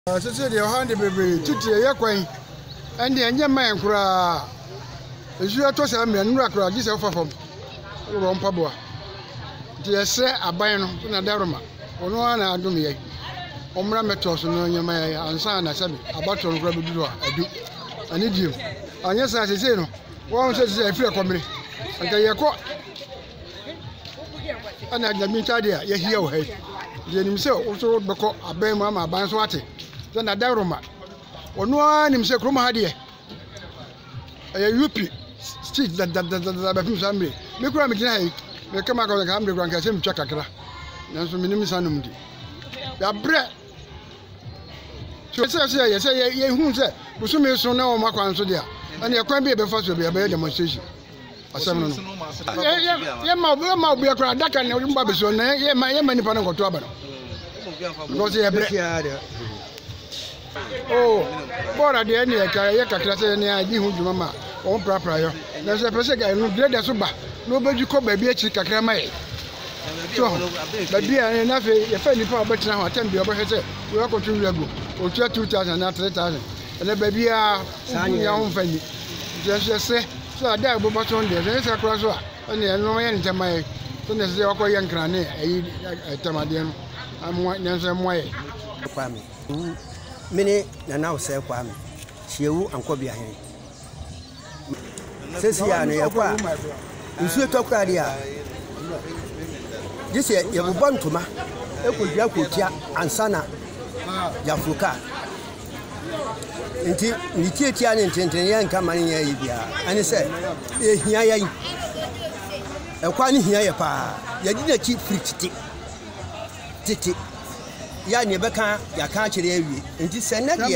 Sisi de hande bebe titi ye kwan ande enye man kura eju ato se me nura kura gise fafom wo mpaboa de yese aban no na daroma ono na adum ye omra metos no nyema ye ansa na sabi abato no kura bedu adu ani dim anya sa sisi no wo se sisi afire komre anka ye ko ana nyami tade ya ye hiawo he de nim se wo so beko aban mu ama aban so ate na daroma ono anim se kroma hade UP street da ba fim sambe me kura me gina me kama ka ka amre kranka se me twa kakra nanso me nim sanum di ya bre so se ye hu se busu me so na o makwan so dia ana ye kwan bi be fa so bi be demonstration asem no ye ma obi akra daka na mba be so na ye ma nipa na goto aba no go se ye bre. Oh, bora de ene ye kakra se ne agi hu djuma ma on prapra yo na se pese ga no grade so ba no beju ko ba bi achi kakra mai so ba bi ene na fe ye fa nipa obetina ho atem bi obehete we ko tun rego o 2000 na 3000 ele ba bi a ya ho fani je se so ada bo ba so de se kra so a ene no ye ntemai so ne se ko ye nkra ne ayi temade no amwa ne se moye kwame mini na now say kwame Hiawu Nwabiagya hen sesi ya no yakwa nsuo tokra dia dise ye bobɔ ntoma ekodua kotia ansana yafuka nti ni tietia ne ntenten ya nka mane ya yibia ani se ehia yan ekwa ne hia ye pa ya di na chi frikiti titi ya ne beka ya ka kire awie nti se na de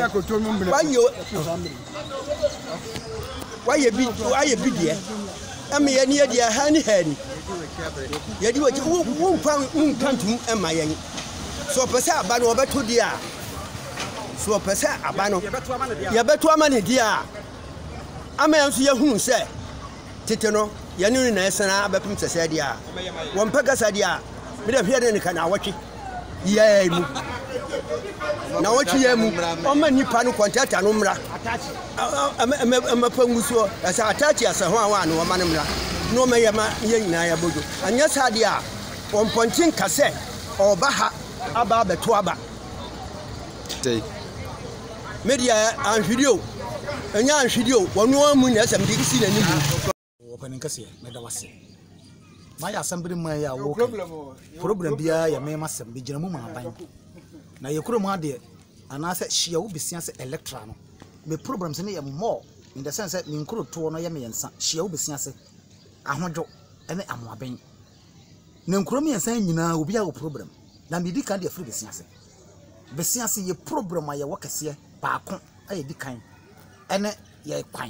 waye bi de am ye ne de hani ya di wachi wo pan nkantum ema yen so pese aba no obeto de a so pese aba no ya beto ama ne de a ama yanso ya hunu se tete no ya ne na esana abepem sese de a won pega sa de a me de hwe de ne kana awotwe ye mu na wochi ye mu o ma nipa no contractor no mra ama panguso asa attach asa ho awa no ma no mra no ma ye ma ye nyina ya bojo anya sade a on pontin kase oba ha aba beto aba tei media an video anya an video wono amu na asam dikisi na ni wo panin kase me da wase ma ya asambere man ya wo problem bia ya me masam be gina mu ma ban na ye kuro mu ade anase Hiawu Besease electra no me problems ne ye more in the sense that me kuro to no ye me yensa Hiawu Besease ahodwo ene amoaben ne kuro me yensa nyina obi a wo problem na me di kan de free Besease ye problem aye wokese baako aye di kan ene ye kwan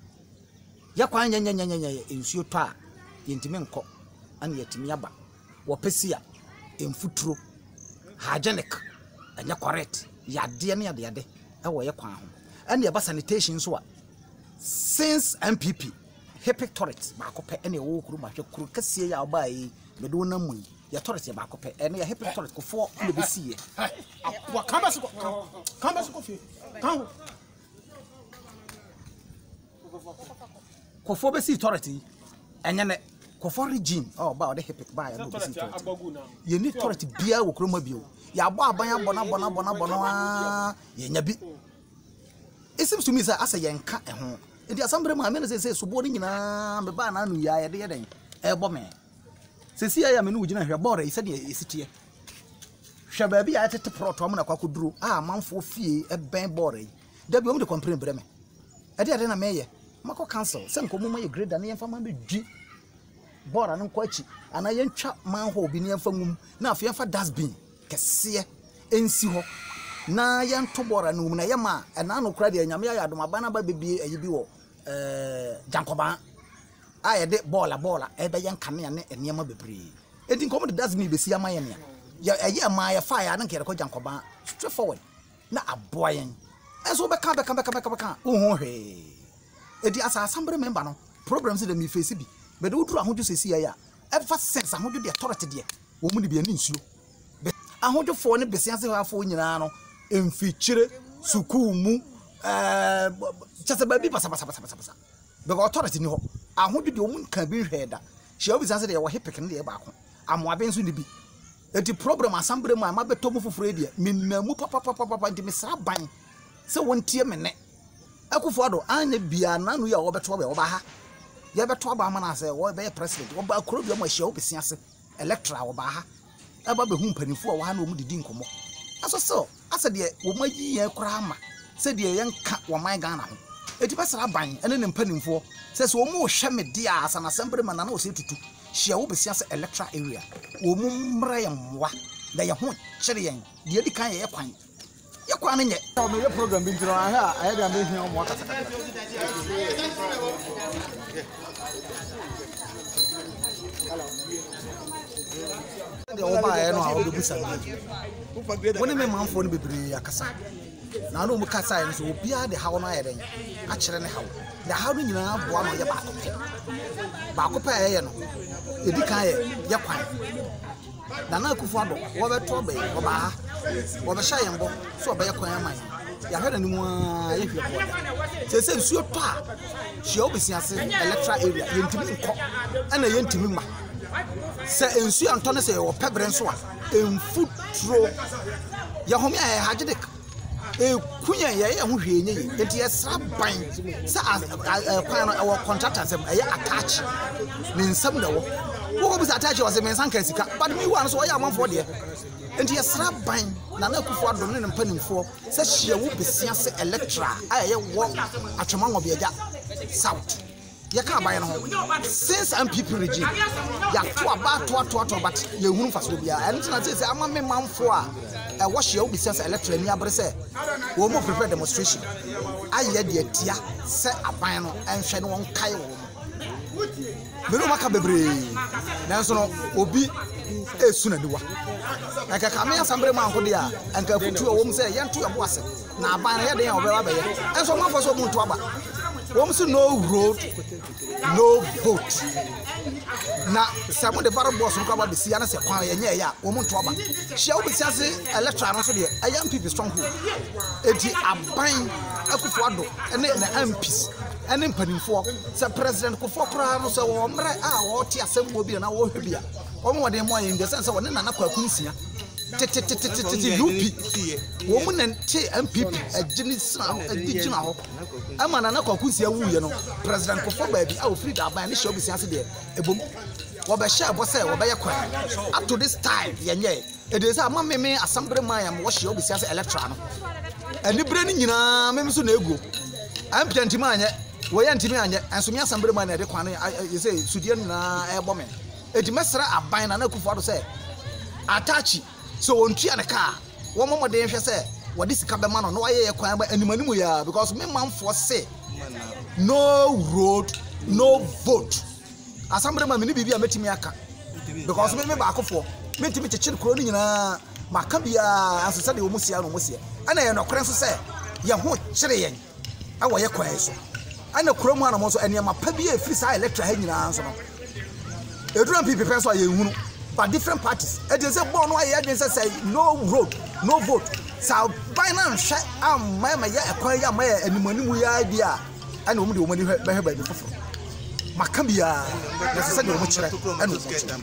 nyanya ensuo to a yentime nko an yetimi aba wo pesia emfuturo hygienic anya correct yade ne yade e wo ye kwan ho and ye sanitation so a since MPP hepic toilet ba ko pe ene wo kuru ma hwe kuru kasie ya ba yi me do na mu ya toilet ya ba ko pe ene ya hepic toilet ko fo le be sie wa kamba su ko fi kan ko fo be si toilet enya ne Kofo region ba o de hepic ba ya no be si toilet ye ni toilet bia wo kuro ma bio ya bo aban abona ye nya bi it seems to me say asa ye nka ho enti asambere ma me na say so bo ni nyina me ba na anu ya ye de den e bo me se si ya me no gina hwe bore ise de esitie hwe ba bi ya tete proto am na kwakoduro manfo fie e ben bore da bi o me de complain bre me e de na me ye mako cancel se nko mo ma ye grade na ye fa ma be dwi bora no kwachi ana ye ntwa manho bi ne ye fa ngum na afia fa dustbin kese ensi ho na ye nto bora no mu na ye ma na no kra de nyame ya adoma bana ba bebie ayi bi wo jankoba aye de bola e be ye nkane ne enema bebre enti nkomo de dustbin besi ama ye ne ya ma ya fa ya na nkere ko jankoba straight forward na aboyen enso be ka ho hwe edi asa assembly member no programs de mi face bi be do duru ahodwo sesi ya ever sense ahodwo de authority de wo mu de bi ani nsuo ahodwo fo ne Besease afo nyina no emfichire sukuu mu chese ba bi basa because authority ni ho ahodu de omun kan bi hweda Hiawu Besease de ye wo hepek ne de ba ko amoabe nso ne bi eti problem assembly mu ama beto mu foforo de menamu papa ndi mesra ban se wontie me ne akufo ado anya bia nanu ya wo beto ba wo ba ha ye beto ba ama na se wo be president wo ba kro bia mo Hiawu Besease electoral wo ba ha aba be hu mpanifo wo ha na omu didi nkomo aso so asa de wo mayi ye kra ama se de ye nka wo man Ghana ho eti besra ban ene ne mpanifo se wo mo hwe me dia asa na assembly man na wo se tutu Hiawu Besease electoral area wo mu mra ye mwa da ye ho kyere yen de di kan ye kwan ye kwan ne nye o me program bi ntiro aha aye da me hia mo kasa kasa de o ba ye no a o be busa woni me manfo no bebre akasa na no mu kasa ye no so obia de hawo no aye den a kyere ne hawo da hawo no nyina boa no ye ba ko pa ye no edi kan ye kwan na na akufo ado wo beto be wo ba ha wo be sha yembo so be ye kwan aman ya hweda ni mu a ye hwe boda se nsuo to a Hiawu Besease electoral area yentimi nko ana yentimi ma se ensuo anto ne se wo pebre nso a emfutro ya homi a hagedek kunya ye ho hwe nye yi enti esra ban se kwan no wo contractor sem eye attach ne nsam na wo bisa attach wo se men san kan sika but me wan so wo ya amanfo de enti esra ban na na akufo ado ne mpanimfo se Hiawu Besease electoral aye wo Atwima Nwabiagya South ya ka ban no since MPP region ya to aba to but ye hunu faso bia enti na say ama me manfo a wo Hiawu Besease electoral ni abre se wo mo prepare demonstration aye de atia se aban no enhwe no won kai wo me maka bebre nanso no obi esuna niwa aka kame assembly man ko dia anka futu wo mo se yento yebo ase na aban na ye de ya obewa be ye enso mo afo so mo nto aba wo mo se no road no vote na se mo de baro boss no ko aba be sia na se kwan ye nye ya wo mo nto aba Hiawu Besease electoral no so de ayam people stronghold eti aban akufo ado ene na MPs ene mpanimfo se president ko fokra no se wo mre a wo ti asem wo bi na wo hwe bia wo mo de mo yin de sense wo ne na kwakunsia UP wo mu na te MPP agini sna ho ama na kwakunsia wuye no president ko fo ba bi a wo free da ban ne Hiawu Besease de ebom wo be share bo se wo be yakwan up to this time yenye e dey say ama me assembly man am wo Hiawu Besease electoral no ani bre ni nyina me so na ego am piantima anye wo ya ntimi anye enso me assembly man na de kwan you say sudie na e bo me edi mesra aban na akufo ado say atachi so ontua ne ka wo momode hwe say wo de sika be ma no no aye ye kwan ba animanimu ya because me manfo say no road no vote assembly man me bibia metimi aka because me ba akofo metimi chechire kro ni nyina maka bia asesa de wo musia no musia ana ye no kren so say ye ho kire yen awo ye kwan so ana kro mu ana mo so eniama pa bia free sa electoral ha nyina so no edura people person aye hunu but different parties e dey say born no aye dey say no road no vote so finance am ma ya ekwan ya ma animanimu ya bia ana wo mu de wo mani be he ba bi foforo maka bia na se de wo mu kire ana wo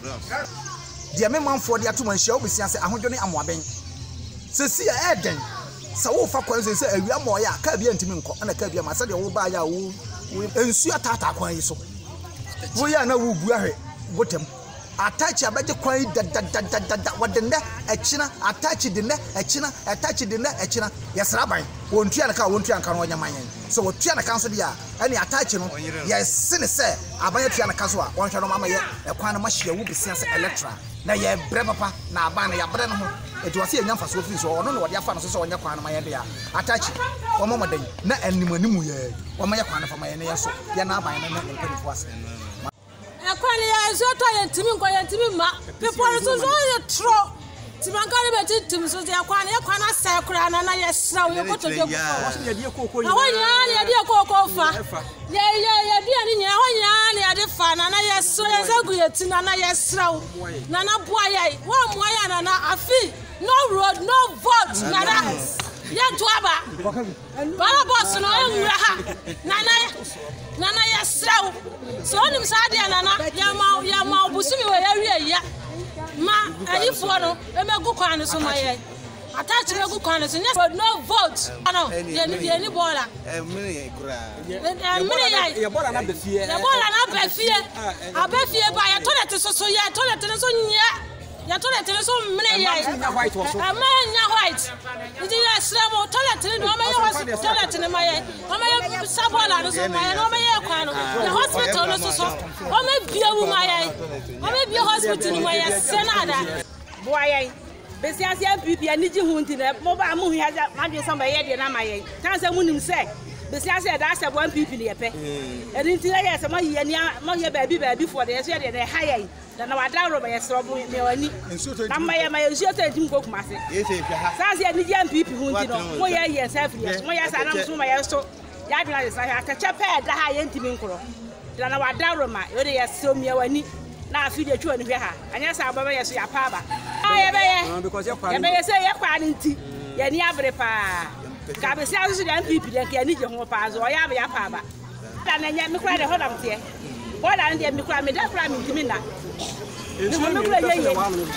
dia me manfo de atoma Hiawu Besease ahodwo ne amoaben se si ya eden sa wo fa kwan se awia mo ya ka bia ntimi nko ana ka bia ma se de wo ba ya wo ensu atata kwan yi so wo ya na wo bu ahwe wotem attach abaje kwan da wadende echina attach de ne echina attach de ne echina yesra ban wontua na ka wontua nka no nyamanyen so wotua na kan so dia ani attach no yesene se abanye tua na ka so a wonhwe no mama ye ekwan no ma Hiawu Besease electoral na ye bre papa na aban na ya bre no ho etu wase enya mfaso free so ono no wode afa no so onya kwan no ma ye de ya attach wo mama den na animanimu ye wo ma ye kwan no fa ma ye ne ye so ye na aban na mpanifu ase Kwani ya zoto yentimi nko yentimi ma people so ye tro timankare beti tim so ya kwana sa kura na yesra wo koto de ko na wonya ya de kokko fa ya bia ni nya wonya na ya de fa na yesra ya zagu yeti na yesra wo na boa ya wo moa ya na afi no road no vote na ya tuaba bala boss no enwura ha nana ya sraw so onim saade nana ya ma obusumi we ya wie ya ma ayifo no emegu kwan so ma ye attach megu kwan so no vote no ye ni bola mini ya bola na be fie abefie ba ya toilet so ya toilet so nya ya toilet so mini ya white was so amanya white ndi ya sremo toilet no ma ya toilet ni ma ye ma ya sabola no so ma ye no ma ye kwan no ya hospital no so o ma bia wu ma ye o ma bia hospital ni ma ye senada boy Besides MPP ani ji hunti na mo ba mu hia ma dwe so ba ye de na ma ye tan se munim se besides da se bo MPP ne ye pe edi nti ye se ma ye ni ma ye baabi for de so ye de ha ye na wada ro ba ye sro bo me wani na ma ye nsuo to ntim ko kuma se san se ani ji MPP hunti no mo ye self ye mo ye sa na so ma ye so ya dwe na se ha ta chepe da ha ye ntimi nkoro na wada ro ma yo de ye sro me wani na afi de twa ni hwe ha anya sa baba ye so ya pa ba because ye say ye kwa nti ye ni abre pa ka be say so de MPP de ke ni je ho pa zo ya ba ya pa ba da na nya me kwa de hodam te bo da de me kwa me da kwa me ntimi na ni ho me kwa ye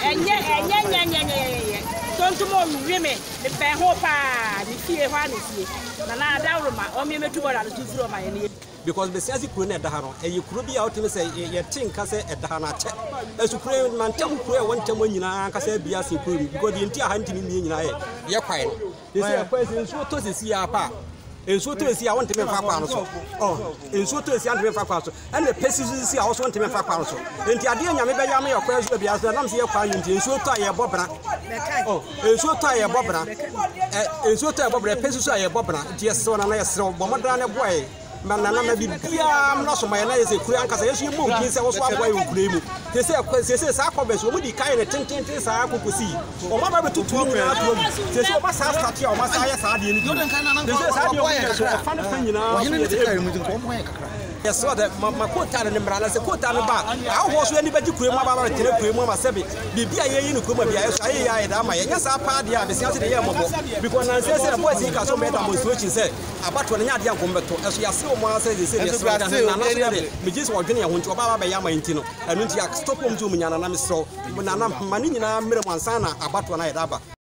enye tonto mo wi me pe ho pa ni fie ho ani fie na da roma o me metu bo da tu furo ma ye ni because besides kuro na daharo e kuro bi out me say ye tinka say e daharo na che esu kuro man tem kuro e won tem nyina aka say bia se kuro because the entire hanti ni nyina ye kwai they say kwai say nso to se sia pa enso to esi a won tem fa kwa no so enso to esi an tem fa kwa so and the pesi si a wo so won tem fa kwa no so enti ade nyame be ya me yakwa so bia so nam se ye kwa enti enso to ye bobra enso to ye bobra enso to ye bobra pesi so ye bobra enti ye so na ye sro bomodra ne boy manana ma bibia mna so ma na ye se kuru ankasa yesu yemu kin se wo so aboy wo kuru mu te se sa ko be so mo di kai ne tenten sa akokosi o ma ba betutu mu na to mu te se o ma sa start ya o ma sa ya sa de ni te se sa de o fa na fa nyina o ye de mu ko mo ye kakra yes so that ma kota ne mra na se kota ne ba a ho so ani ba ji kuru mu ba ba tere kuru mu ma se bibia ye yi ni kuru ma bia yesu aye ya da ma ye nya sa pa de a be se ase de ye mo bo because na se boy si ka so me da mo so chi se abato ne nya de anko mbeto eso ya se o mo ase de se de so da na na so de me ji so odwene ya ho nti oba ba ya ma nti no enu nti ya stop om tu mu nya na me so na na ma ni nyina mere mo ansa na abato na ye da ba